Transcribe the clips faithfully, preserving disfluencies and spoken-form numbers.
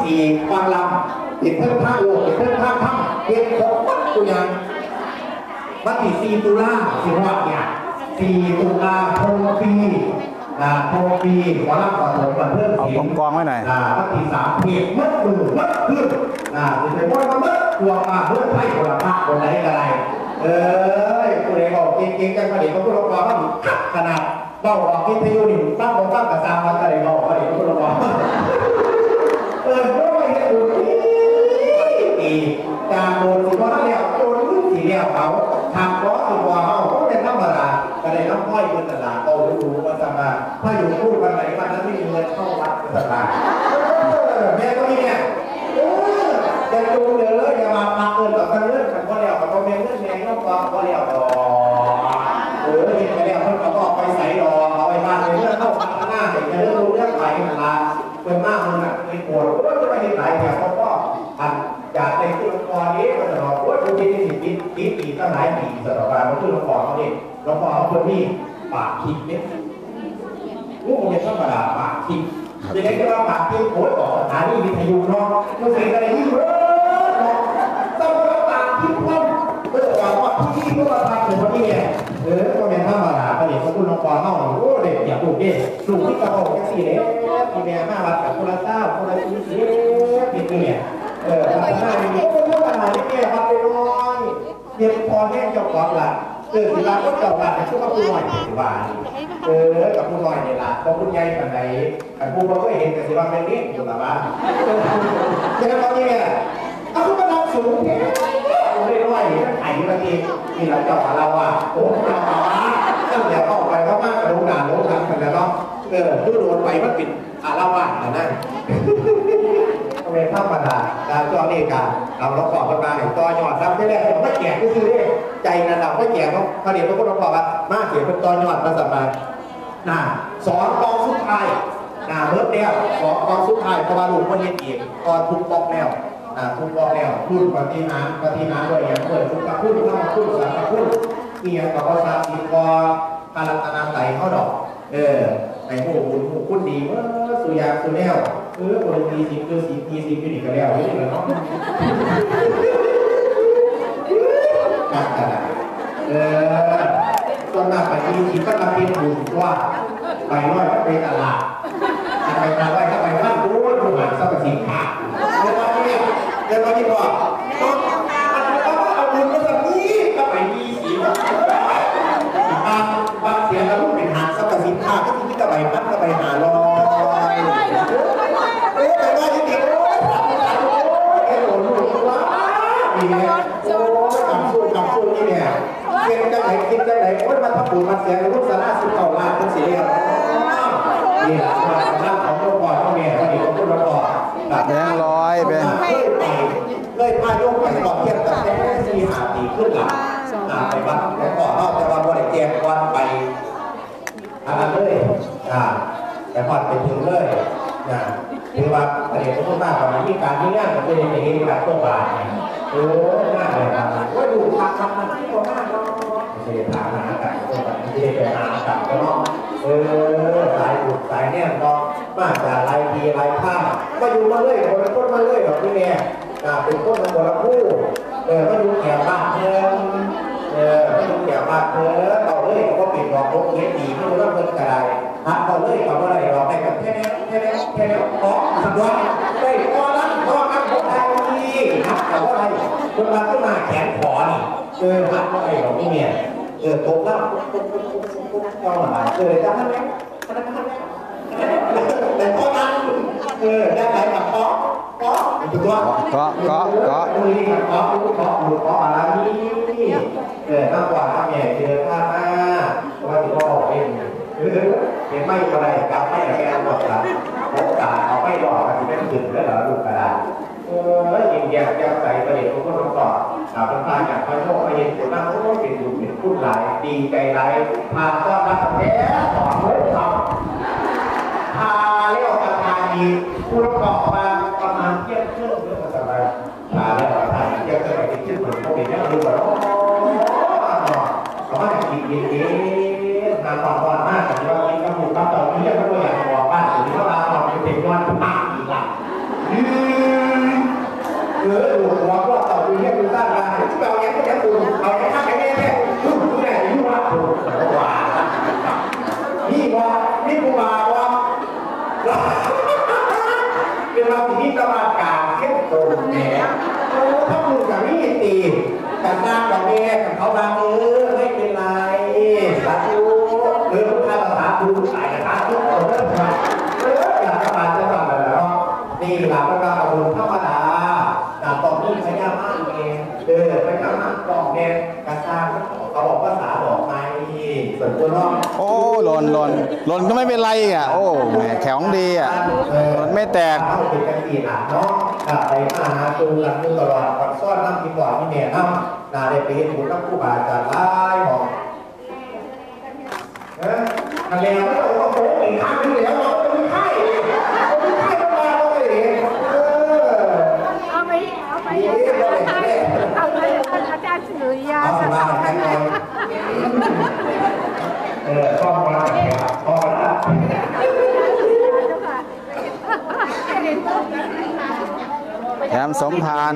สี่ฟังลำเห็นเพิ่มท่าโลเห็นเพิ่มท่าถ้ำเห็นของวัดตัวอย่างวันที่สี่ตุลาสิบวัดเนี่ยสี่ตุลาโพปีนะโพปีวันละก่อนผมวันเพิ่มสีเอากองไว้หน่อยนะวันที่สามเพจมัดมือมัดขึ้นนะจะเป็นว่ามัดตัวมาเพื่อให้คนละภาคคนไหนอะไรเอ้ยผู้ใดบอกเก่งๆกันมาเดี๋ยวเขาพูดว่าว่าขนาดเบ้าออกที่พายุนี่ตั้งบนตั้งกระซังมาอะไรบอกว่าเดี๋ยวเขาพูดว่าเออเพราะว่าเห็นดูดีการโดนสิว่าแล้วโดนลูกสีแล้วเขาทำร้อนตัวเขาก็เป็นธรรมดาก็เลยน้ำห้อยเป็นตลาดโตรู้ว่าจะมาถ้าอยู่พูดวันไหนวันนั้นไม่มีเงินเข้าวัดเป็นตลาดแม่ก็มีเนี่ยจะดูเลยอย่ามาปักเงินกับกันเรื่องกันก็แล้วกับตัวเมียเรื่องแมงน้องปลาก็แล้วต่อเออเห็นไปแล้วคนเขาก็ไปใส่รอเอาไปมาเลยเรื่องเข้าพัฒนาเห็นเรื่องรู้เรื่องไหลกันละเป็นมากมันอ่ะไม่ปวดก็จะไปเห็นไหลเนี่ยเขาก็อันอยากในที่หลวงพ่อนี้มันจะบอกว่าดูที่ที่สิบปีปีปีตั้งหลายปีสำหรับการมาที่หลวงพ่อเขาเนี่ยหลวงพ่อเขาคนที่ปากทิพย์เนี่ยลูกมันจะธรรมดาปากทิพย์จะได้ก็ว่าปากทิพย์โผล่ต่อสถานีวิทยุเนาะมันเสียงอะไรที่เยอะเนาะต้องรับปากทิพย์ต้องเมื่อก่อนว่าที่ที่เมื่อวานทำถึงวันนี้เนี่ยเออก็เป็นธรรมดาประเดี๋ยวเขาพูดหลวงพ่อเขาโอ้เด็กอยากดูดิดูที่กระโปรงแค่สี่เด็กมีแม่ห้าวัดกับคนละเจ้าคนละสี่สี่ปิดเนี่ยเออพัฒนาอย่างนี้ก็เป็นปัญหาที่แก้วัดไปน้อยเดี๋ยวพอแห้งเจ้าของละเออสิบาก็เจ้าละแต่ช่วยกับผู้หน่อยสิบาเออกับผู้หน่อยเนี่ยละพอผู้ใหญ่กันไหนแต่ผู้บ่เคยเห็นแต่สิบาเป็นนี้อยู่ละบ้านเจ้าตอนนี้เนี่ยเอาขึ้นมาดับสูงแค่ไม่ร้อยไอ้เมื่อกี้ที่เราเจ้าของเราอ่ะโอ้เราตั้งแต่เข้าไปเขามากกระโดดด่าโดดดันกันแล้วเนาะเออดูโดนไปมันปิดอาละวาดนั่นเป็นธรรมดาการจ่อนี่การเราเราขอกันมาต่อยอดครับที่แรกเราไม่แก่ก็คือเนี่ยใจนั่นเราไม่แก่เขาเขาเดี๋ยวพระพุทธบอกว่ามาเขียนเป็นต่อยอดมาสัมมาน่ะสองกองสุดท้ายน่ะเมื่อแล้วสองกองสุดท้ายพระบาลุพระเย็นเอกตอนทุกบอกแล้วน่ะทุกบอกแล้วพูดปฏิหารปฏิหารด้วยอย่างด้วยทุกกับพูดข้าพูดสังกับพูดเกี่ยวกับภาษาสิกรพารัตนาไตเขาดอกเออในหูบุญหูคุณดีเมื่อสุยาสุแนวเออคนดีสิคือสีดีสิคือดีกันแล้วนี่เลยเนาะการกระดาษเออตอนนั้นไปดีสิก็มาเป็นบุญว่าไปร้อยก็ไปตลาดไปตลาดก็ไปบ้านรู้ว่าดูหางสับสินค้าเดี๋ยวตอนนี้เดี๋ยวตอนนี้บอกต้องเอาบุญมาสักนี้ก็ไปดีสิบางบางเสียงแล้วเป็นหางสับสินค้าก็ที่ก็ไปบ้านก็ไปหาลอยเอ๊ะแต่ว่าที่เด็กโอ้ยทำอะไรโอ้ยเอ๊ะโอ้ยลูกว่านี่เนี่ยโอ้ยกำสู้กำสู้นี่เนี่ยเก่งจังไหนคิดจังไหนโอ้ยมันทับปูนมันเสียงลูกสาราสิบเก้าล้านเป็นสีเหลืองนี่แหละความร่างของลูกบอลพ่อแม่ก็ดีของลูกบอลแบบนี้ร้อยเป็นเคยไปเคยพาโยกไปก่อนเทียบกับแค่สี่ห้าปีขึ้นหลังไปบ้านแล้วก็เอาแต่ว่าบริเกณฑ์วันไปอันนั้นเลยอ่าแต่พอไปถึงเลยนะคือว่าประเด็นที่พูดมากกว่านี้การที่งานมันเป็นอย่างนี้การตัวบาทโอ้ง่ายเลยครับว่าดูทางทำมันที่ตัวมากเนาะไม่ใช่ทางหากันตัวแบบไม่ใช่ไปหากันก็เนาะเออสายบุกสายเนี่ยเนาะมาจากลายทีลายผ้ามาอยู่มาเลยคนละต้นมาเลยแบบนี้เนี่ยอ่าเป็นต้นละคนละคู่เออมาดูแถวบ้านเมืองเออมาดูแถวบ้านเมืองต่อเลยก็ปิดดอกรถเล็กดีไม่รู้ว่าเงินกระไรหักต่อเลยกับอะไรหรอกแต่กับแค่นี้แค่นี้แค่นี้ขอสักวันได้พอแล้วพอกันพอได้ดีหักแต่ว่าอะไรคนมาขึ้นมาแขนขอนี่เออหักอะไรหรอกนี่เนี่ยเออตกแล้วก็มาเออจะทำไงทำไงทำไงแต่พอกันเออได้ไหนกับขอขอตัวก็ก็ก็มือนี่ขอขอขอขออะไรนี่เออมากกว่าทำไงเจอท่าหน้าว่าที่พ่อบอกเองเห็นไม่อะไรกับไม่อะไรกันหมดครับโอกาสเอาไม่หลอกกันที่เป็นถึงแล้วเหรอลูกกระดาษเออยิงแยกแยกใส่ประเด็นของคนต้องต่อเอาเป็นพาจากพระโชคไปเห็นผลนั่งเขาต้องเป็นดูเป็นพูดหลายดีใจหลายพาก็รักแท้สอนเฮ้ยทำพาเลี้ยวประธานดีผู้รับรองมาประมาณเที่ยงครึ่งเรื่องอะไรพาเลี้ยวประธานเที่ยงครึ่งไปที่เหมือนเขาเป็นยังรู้ว่าโอ้เขาไม่กินกินนานตอนวันมากแต่ว่ากินกระปุกกระเป๋าที่ยังไม่ตัวอย่างบอกบ้านหรือว่าเราเป็นเด็กวันผ่านอีกละนี่เออหลวงพ่อก็ต่อดูเนี่ยดูสร้างมาที่เราเนี้ยก็จะดูเอาแค่ข้างแค่แค่ดูดูไหนดูว่าดูว่านี่ว่านี่กูมาว่าเป็นเราที่ตลาดกลางเที่ยงตรงแหนโอ้ถ้ามึงกับนี่ตีกันหน้ากับแม่กับเขาบางเออไม่เป็นไรสาธุเออถ้าเราสาธุสายสาธุเอาเรื่องมาเอออยากมาจะทำอะไรแล้วนี่หลักประการบุญธรรมดาแต่ตอนนี้พญามากเองเออพญามากกองแดงกระซ่าเขาบอกว่าสาบอกไม้ส่วนตัวน้องโอ้หล่นหล่นหล่นก็ไม่เป็นไรอ่ะโอ้แหมแข็งดีอ่ะหล่นไม่แตกเข้าเป็นกันตีหนาเนาะไปมาหาตูหลังนึงตลอดก่อนซ่อนน้ำกินก่อนที่แม่น้ำนาได้ไปเห็นบุญน้ำผู้บาจารย์ไล่บอกเออทะเลไม่ต้องว่าโป๊ะอีกครั้งนึงแล้วเราไม่มีไข้ไม่มีไข้มาเลยเออเอาไปเอาไปเอาไปอาจารย์สุริยาสอนท่านเลยเออชอบมาพอละแถมสมภาร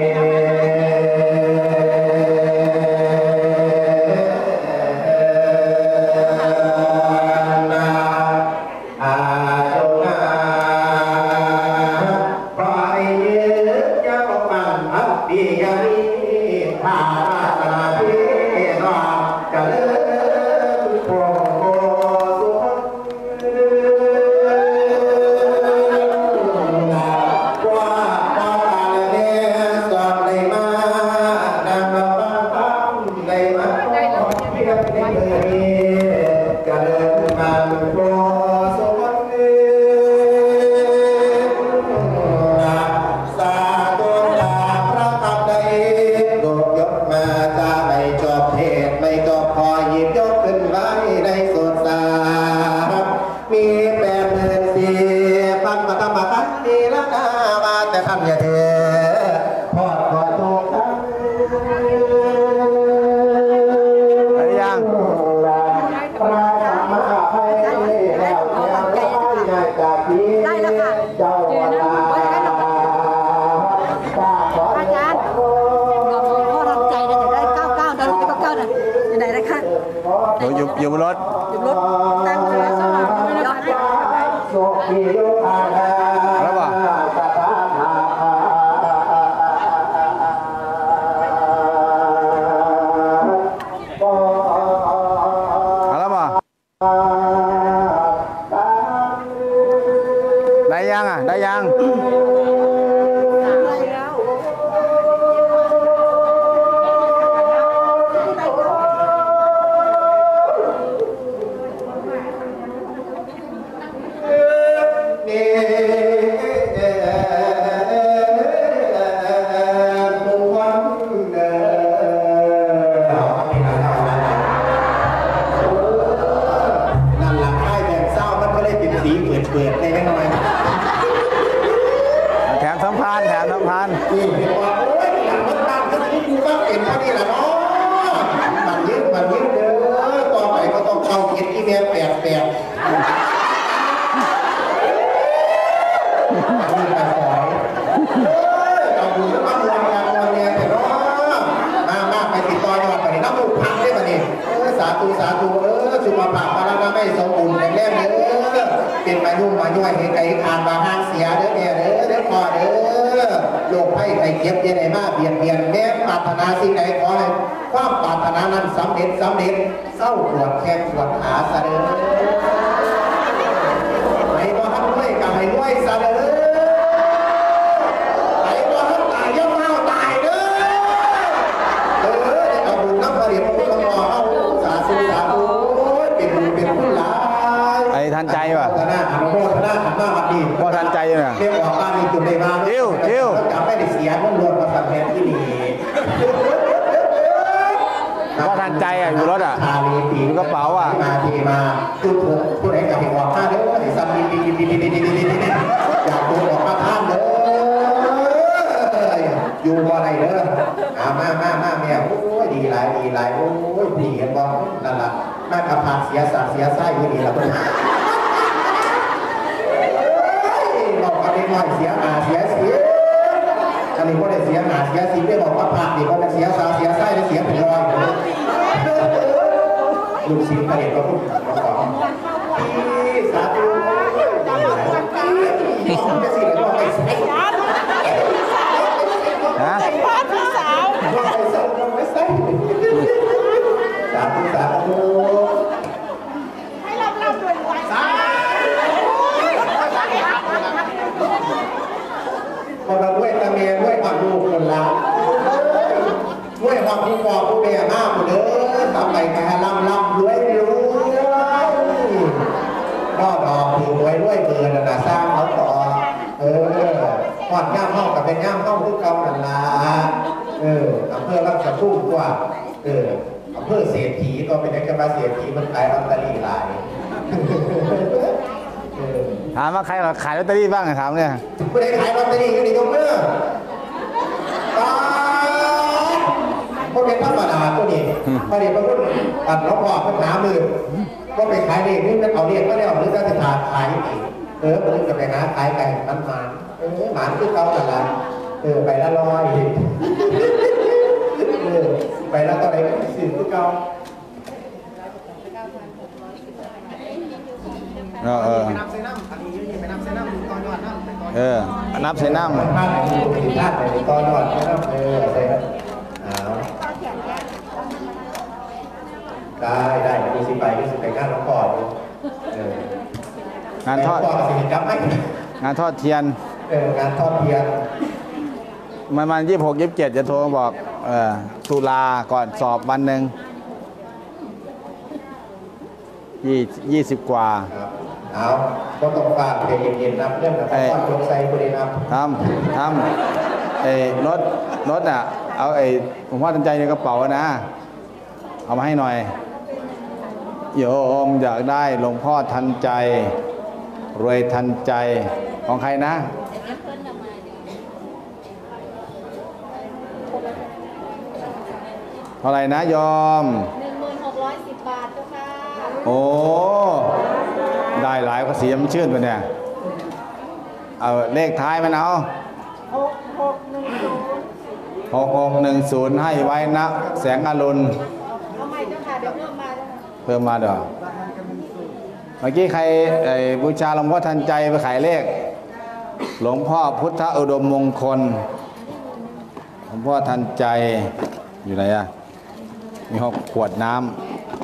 อยู่อยู่บนรถอยู่รถตั้งไว้สำหรับไม่ได้แล้วป่ะแล้วป่ะได้ยังอ่ะได้ยังแถมสัมพันธ์แถมสัมพันธ์นี่เห็นว่าโอ้ยหลังรถตั้งก็ที่กูก็เป็นเท่านี้แหละเนาะมันยึดมันยึดเด้อต่อไปก็ต้องเข้าเกียรติแม่แปดแปดนี่ไปขอยเอ้ยเอาดูมาลงยางลงเนี่ยแต่เนาะมามาไปติดต่อยอดไปน้ำมูกพังได้ป่ะนี่เออสาธุสาธุเออสุขภาพพลังงานไม่สมบูรณ์แข็งแรงเด้อเป็นมายุ่งมาย่อยให้ไก่ทานบาห้างเสียเด้อเนี่ยเด้อเด้อพอเด้อโรคไข้ไข้เจ็บยังไงมาเบียดเบียนแม้ปรารถนาสิ่งใดขอให้ความปรารถนานั้นสำเร็จสำเร็จเศร้าปวดแข้งปวดขาซะเด้อไอ้บ่ทันด้วยกับไอ้ด้วยซะเด้อไอ้บ่ทันตายย่อมเมาตายเด้อเออได้เอาบุญน้ำผลิตผู้กำกับเอาสาธุสาธุเป็นบุญเป็นคุณหลายไอ้ทันใจป่ะธนาหันโคธนาหันมาวัดดีพอทันใจอยู่เนี่ยเรียกออกบ้านมีจุดในบ้านจิ้วจิ้วจับไม่ได้เสียมันรวมมาสัมแทนที่นี่พอทันใจอ่ะอยู่รถอ่ะอยู่กระเป๋าอ่ะมาทีมาจุดถูกผู้ใดกับเหตุออกมาเด้อไอ้ซัมดีดีดีดีดีดีดีดีอยากตัวออกมาท่านเด้ออยู่บ่อะไรเด้ออามามามาแม่โอ้ยดีหลายดีหลายโอ้ยดีเห็นบ่นั่นล่ะแม่กระพานเสียสาเสียไส้อยู่นี่ล่ะเพิ่นเราก็ได้น้อยเสียอาเสียสีสียสีไม่บอกว่าผ่านดีเพราะมันเสียสาเสียไส้และเสียเป็นรอยลูกศิษย์ประเด็นก็พูดมาสอนสาธุผมจะสิ่งอะไรก็ไม่ใช่ฮะพ่อพี่สาวไม่ใช่ไม่ใช่สาธุสาธุให้เราเราด้วยไว้พอเราด้วยตาเมียด้วยความลูกคนละด้วยความผู้ปกผู้เมียมากเด้อทำไปแค่ลำลำรวยรวยก็ดอกถือรวยรวยเกินนะสร้างเขาต่อเออหอดย่ำห้องกับเป็นย่ำห้องทุกเก่านั่นละเอออำเภอรับสะพุ่งกว่าเอออำเภอเศรษฐีก็เป็นนักการเศรษฐีมันขายลอตเตอรี่หลายถามว่าใครขายลอตเตอรี่บ้างถามเนี่ยผู้ใดขายลอตเตอรี่อยู่ในตรงเมื่อตาก็เป็นธรรมดาตัวนี้พอดีพระพุทธอัดล็อกหอกหามือก็ไปขายเด็กนี่มันเอาเรียกก็ได้เอาหรือจะจะทานขายอีกเออมันจะไปหาขายไก่มันหมานเออหมานคือเขาแต่ละเออไปละร้อยเออไปละตอนไหนก็สื่อคือเขาเออเออเออนับใส่น้ำมันพลาดในที่ผิดพลาดในตอนนอนไม่ต้องเออใส่เอาได้ได้ดูสิไปดูสิไปงานหลวงพ่อดูเอองานทอดสิจับไหมงานทอดเทียนเอองานทอดเทียนมันมันยี่สิบหกยี่สิบเจ็ดจะโทรมาบอกเออตุลาก่อนสอบวันหนึ่งยี่ยี่สิบกว่าเอาก็ต้องฝากเพลงเย็นๆนะเรื่องแบบว่าจงใส่บริณามทำทำไอ้รถรถอ่ะเอาไอ้หลวงพ่อทันใจในกระเป๋านะเอามาให้หน่อยโยมอยากได้หลวงพ่อทันใจรวยทันใจของใครนะเท่าไหร่นะโยมหนึ่งหมื่นหกร้อยสิบบาทเจ้าค่ะโอ้ได้หลายภาษีมันชื่นไปเนี่ยเอาเลขท้ายมันเอาหกหกหนึ่งศูนย์หกหกหนึ่งศูนย์ให้ไว้นะแสงอรุณเอาใหม่เจ้าค่ะเดี๋ยวเพิ่มมาเพิ่มมาเดี๋ยวเมื่อกี้ใครบูชาหลวงพ่อทันใจไปขายเลขหลวงพ่อพุทธอุดมมงคลหลวงพ่อทันใจอยู่ไหนอะมีหกขวดน้ำ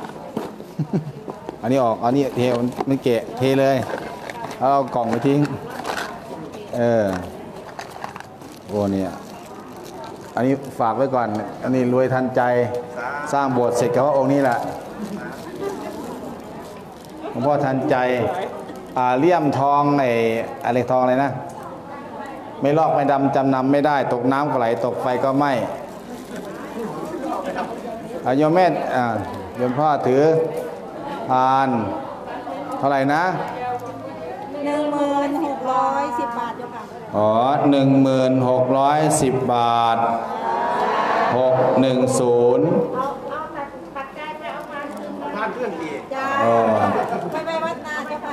อันนี้ออกอันนี้เทมันเกะเทเลยแล้วเอากล่องไปทิ้งเออโอ้เนี่ยอันนี้ฝากไว้ก่อนอันนี้รวยทันใจสร้างโบสถ์เสร็จกับว่าองค์นี้แหละหลวงพ่อทันใจอ่าเลี่ยมทองไอ้อะไรทองอะไรนะไม่ลอกไม่ดำจำนำไม่ได้ตกน้ำก็ไหลตกไฟก็ไหม้โยมแม่อ่าโยมพ่อถือพานเท่าไหร่นะหนึ่งหมื่นหกร้อยสิบบาทเจ้าค่ะอ๋อหนึ่งหมื่นหกร้อยสิบบาทหกหนึ่งศูนย์เอาเอาตัดปัจจัยไปเอามาพานเครื่องดีจ้าไปไปวัดนาเจ้าค่ะ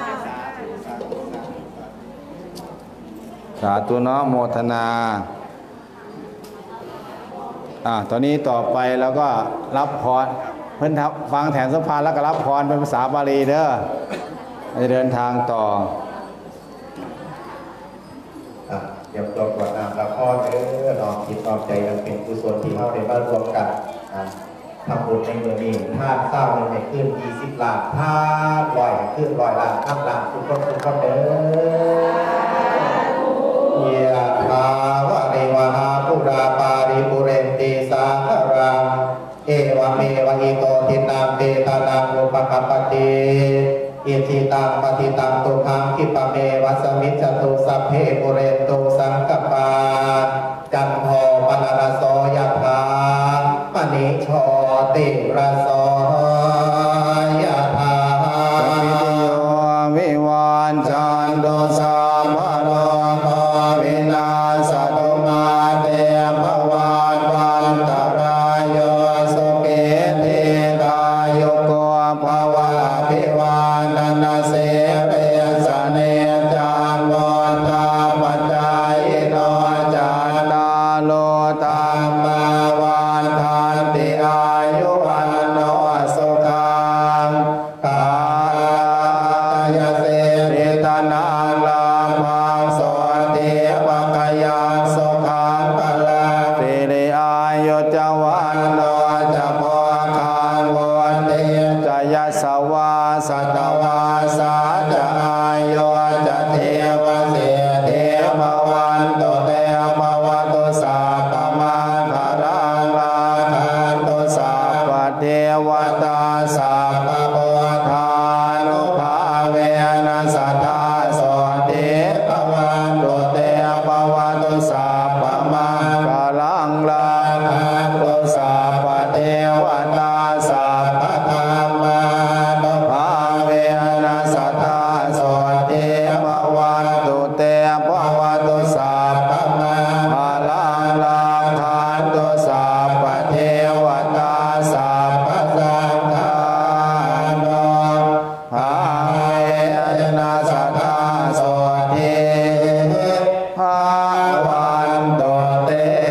สาธุเนาะโมทนาอ่าตอนนี้ต่อไปแล้วก็รับพรเพิ่นฟังแถมสัมภาระแล้วก็รับพรเป็นภาษาบาลีเด้อจะเดินทางต่อเดี๋ยวตัวกวดน้ำรับพรเด้อน้อมจิตน้อมใจกันเป็นกุศลที่เราได้มารวมกันทำบุญในเมืองนี้ท่าเศร้าในขึ้นยี่สิบล้านท่าลอยขึ้นลอยล้านท่าล้านทุกคนทุกคนเด้อยะถาวะเรวหาปุราปาริปุเรนติสาคารังเอวเมวะอิโตทินังเตตานังอุปกัปปติอิทิตังปฏิตังตุขังคิปะเมวะสมิจจตุสัพเพปุเรนตุสังกปาจันโทปนรโสยถามณิโชติระโสยถาวิทโยวิวานจันโดสาภโรภวินาสตุมาเตภวันวันตรายโยสุเกเทกายโกภวะภิวาทนาเสเรสเนจังโมตาปัจจายโนจันตาโลตาตุสัพพมังคลังลาตุสัพพเทวตาสัพพธรรมานุภาเวนะสัทธาโสติภวันตุเตภวตุสัพพมังคลังลาตุสัพพเทวตาสัพพสังฆานุภาเวนะสัทธาโสติภวันตุเต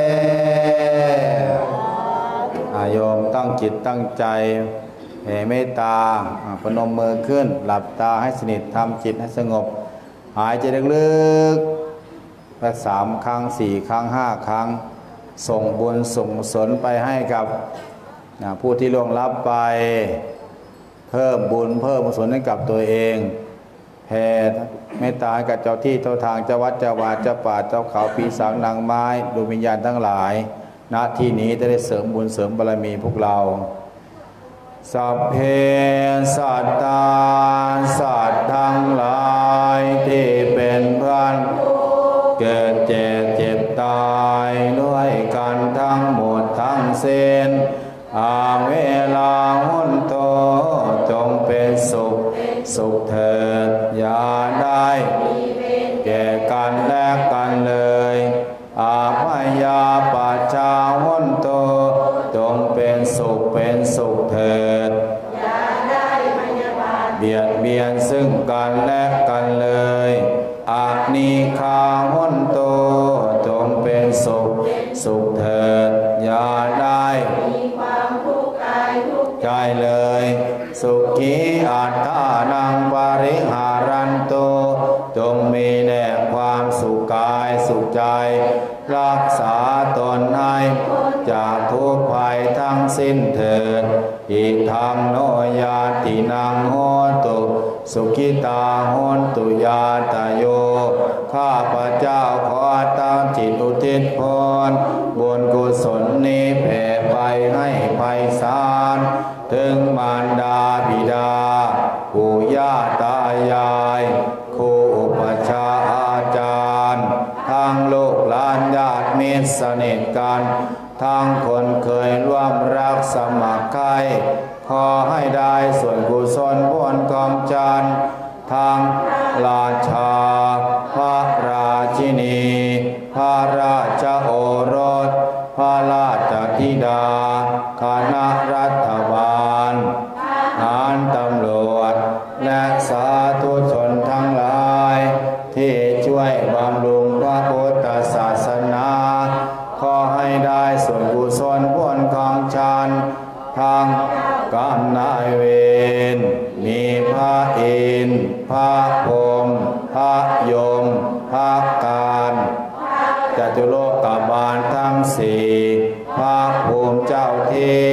อาโยมตั้งจิตตั้งใจแผ่เมตตาพนมมือขึ้นหลับตาให้สนิททำจิตให้สงบหายใจลึกๆไปสามครั้งสี่ครั้งห้าครั้งส่งบุญส่งกุศลไปให้กับผู้ที่ล่วงลับไปเพิ่มบุญเพิ่มกุศลให้กับตัวเองแผ่เมตตาให้กับเจ้าที่เจ้าทางเจ้าวัดเจ้าวาเจ้าป่าเจ้าเขาปีศาจนางไม้ดวงวิญญาณทั้งหลายณที่นี้จะได้เสริมบุญเสริมบารมีพวกเราสัพเพสัตตาสัตว์ทั้งหลายที่เป็นเพื่อนเกิดเจ็บเจ็บตายด้วยกันทั้งหมดทั้งสิ้นอาเวลาหุนโตจงเป็นสุขสุขเถิดอย่าได้แก่กันและกันเลยอาพยาปัจจาหุนโตจงเป็นสุขเป็นสุขเถิดอย่าได้พยาบาทเบียดเบียนซึ่งกันและกันเลยอานิคาหุนโตจงเป็นสุขสุขเถิดอย่าได้มีความทุกข์กายทุกข์ใจเลยสุขีอัตตานังปริหารันโตจงมีแน่ความสุขกายสุขใจรักษาตนให้จากทุกภัยทั้งสิ้นเถิดอิทังโนยาตินังโหตุสุขิตาโหตุยาตโยข้าพเจ้าขอตั้งจิตอุทิศพรบุญกุศลนี้แผ่ไปให้ไพศาลถึงมารดาบิดาปู่ย่าตายายครูอุปัชฌาย์อาจารย์ทั้งลูกหลานญาติมิตรสนิทกันทั้งคนเคยร่วมรักสมัครใครขอให้ได้ส่วนกุศลผลกองจันทร์ทั้งราชาพระราชินีพระราชโอรสพระราชธิดาคณะรัฐบาลทหารตำรวจและสาธุชนทั้งหลายที่ช่วยบำรุงพระพุทธศาสนาขอให้ได้ส่วนกุศลผลของฉันทางกรรมนายเวรมีพระอินทร์พระพรหมพระยมพระการจตุโลกบาลทั้งสี่พระภูมิเจ้าที่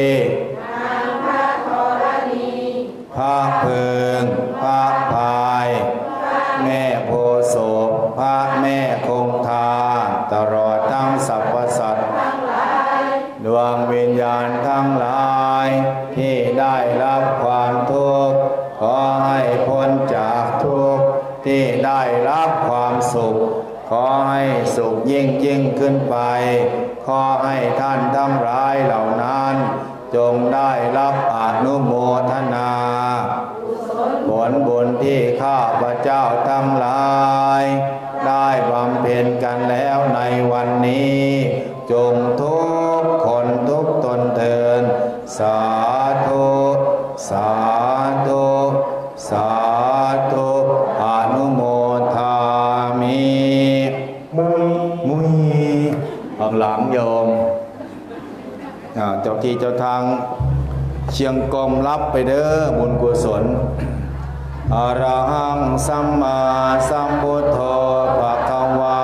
พระเพิงพระพายแม่โพธิ์ศพพระแม่คงคาตลอดทั้งสรรพสัตว์ดวงวิญญาณทั้งหลายที่ได้รับความทุกข์ขอให้พ้นจากทุกข์ที่ได้รับความสุขขอให้สุขยิ่งยิ่งขึ้นไปขอให้ท่านทั้งหลายเหล่านั้นจงได้รับอนุโมทนาผลบุญที่ข้าพเจ้าทั้งหลายได้บำเพ็ญกันแล้วในวันนี้จงทุกคนทุกตนเถิดสาธุสาธุสาธุอนุโมทามิมุยมุยข้างหลังโยมเจ้าที่เจ้าทางเชียงกรมรับไปเด้อบุญกุศลอะระหังสัมมาสัมพุทโธภะคะวา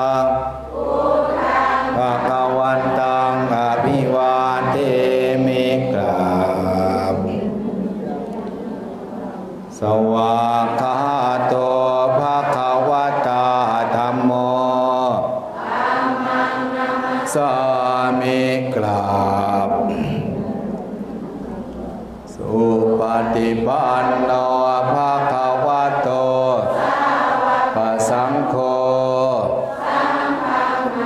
ภะคะวันตังอภิวาเทมิกราบสวากขาโตภะคะวะตาธัมโมสามิกราบสุปฏิปันโนภะคะวะโตภะสังโฆ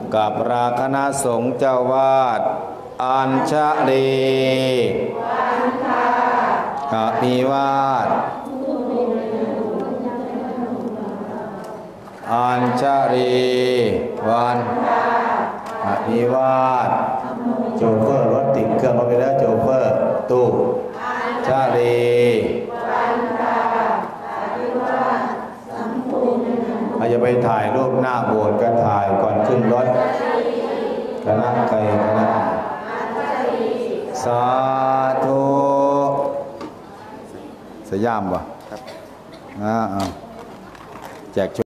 กับราคณะสงฆ์เจ้าวาดอัญชลีอภิวาทอัญชลีวันอภิวาทโชเฟอร์รถติดเครื่องรถไปแล้วโชเฟอร์ตู้ชาลีอาจจะไปถ่ายรูปหน้าโบสถ์ก็ถ่ายก่อนขึ้นรถคณะไกลคณะสาธุสยามวะครับอ่าแจก